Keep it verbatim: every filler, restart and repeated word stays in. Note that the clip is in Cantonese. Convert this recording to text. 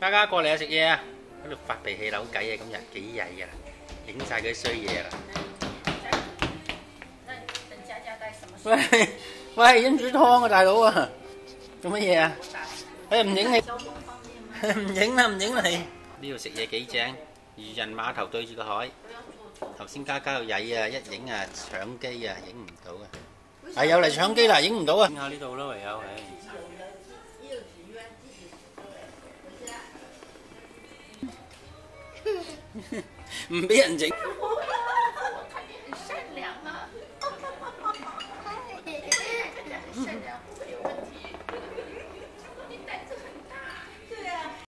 嘉嘉過嚟啊！食嘢啊！喺度發脾氣扭計啊！今日幾曳啊！影晒佢啲衰嘢啦！喂喂，影煮湯啊，大佬啊！做乜嘢啊？誒唔影你，唔影啦唔影你。呢度食嘢幾正，漁人碼頭對住個海。頭先嘉嘉又曳啊，一影啊搶機啊，影唔到啊！係又嚟搶機啦，影唔到啊！影下呢度咯，唯有唉。唔俾人整。